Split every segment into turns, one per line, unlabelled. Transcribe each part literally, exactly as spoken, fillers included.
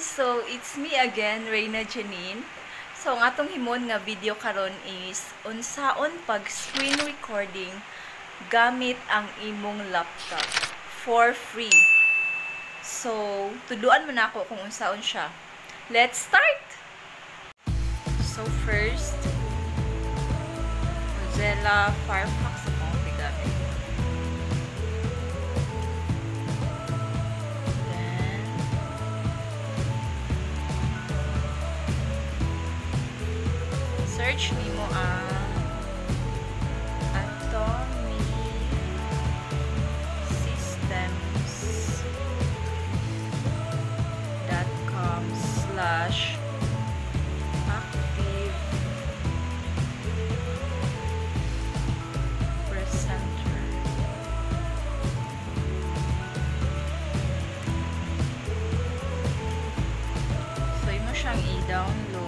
So it's me again, Reyna Janine. So ang atong himon nga video karon is unsaon pag screen recording gamit ang imong laptop for free. So tuduan mo na ako kung unsaon siya. Let's start. So first, Mozilla Firefox akong gamit. Search nimo ang Atomic Systems dot com slash active presenter. So, imo siyang i-download.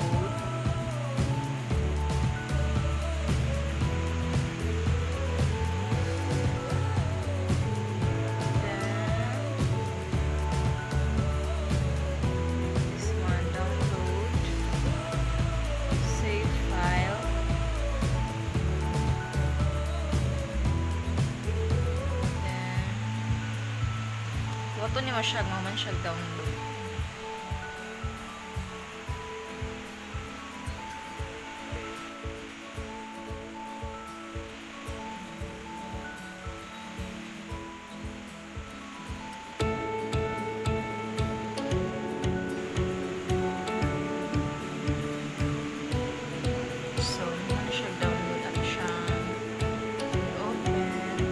Wato ni masyag, maman siya download. So, maman siya download at siya open.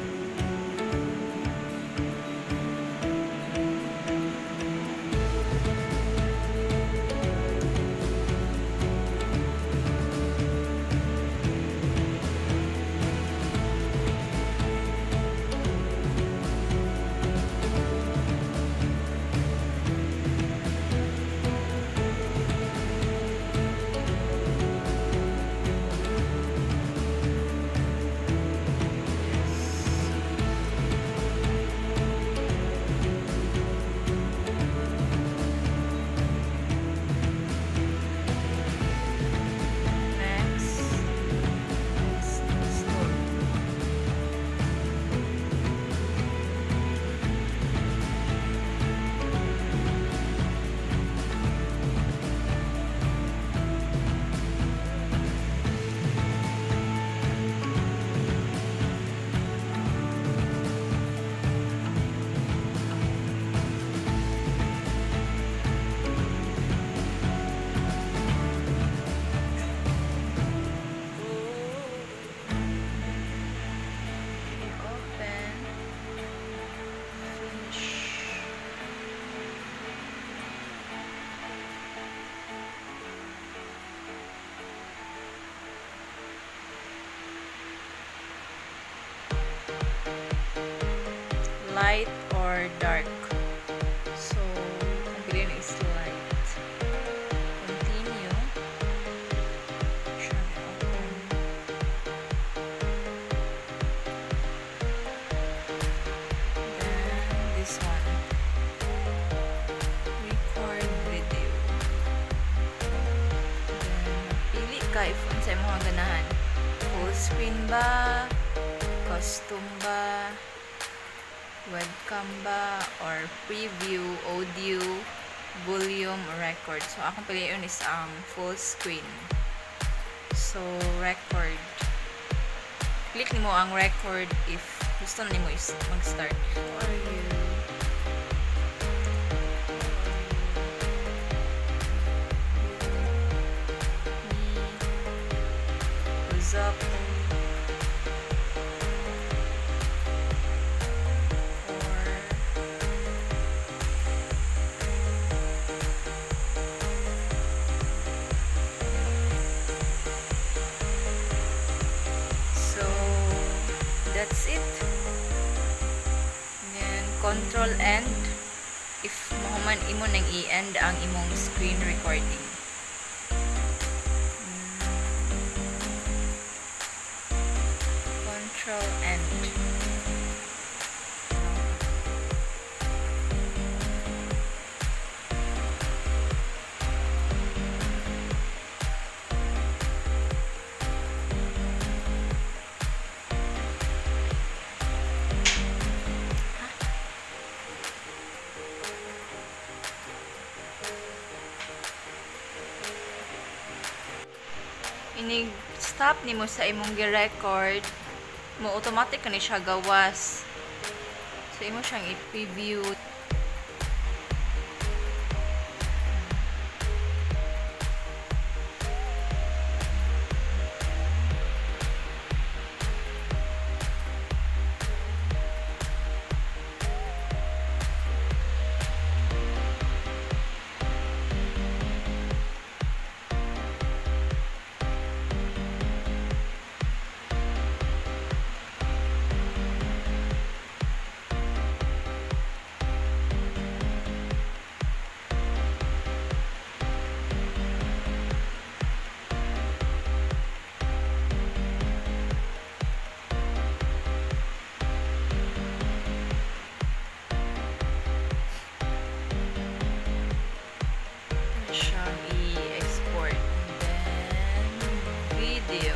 Light or dark. So, ang green is light. Continue. Siya open. Then, this one. Record video. Then, pili ka if unsay mo ang ganahan. Full screen ba? Custom ba? Webcam ba, or preview, audio, volume, record. So, akong piliin is ang um, full screen. So, record. Click nimo ang record if gusto na nimo is mag-start. Or you me up. That's it. Then, control end if mahuman imo nang i-end ang imong screen recording. Control end. inig stop nimo sa imong gi-record, mo automatic kani siya gawas. So imo siyang i-preview. Siyang i-export, and then video,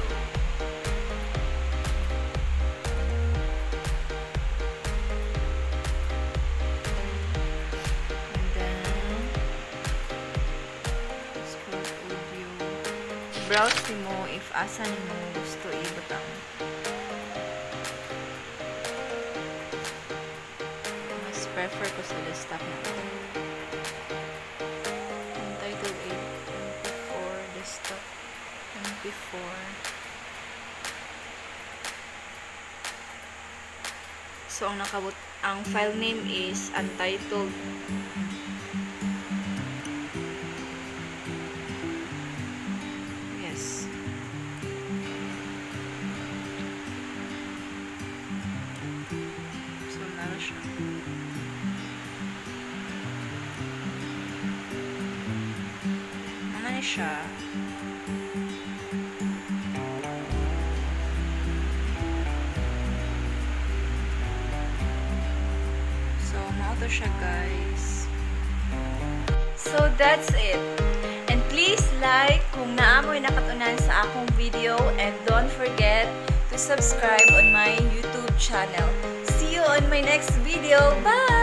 and then export audio. Browse nimo if asa nimo gusto ibutang. Mas prefer ko sa desktop na ito. Before. So ang nakabut ang file name is untitled. Yes. So nara siya. Ano siya? Ito siya, guys. So that's it. And please like kung naamoy nakatunan sa akong video, and don't forget to subscribe on my YouTube channel. See you on my next video. Bye!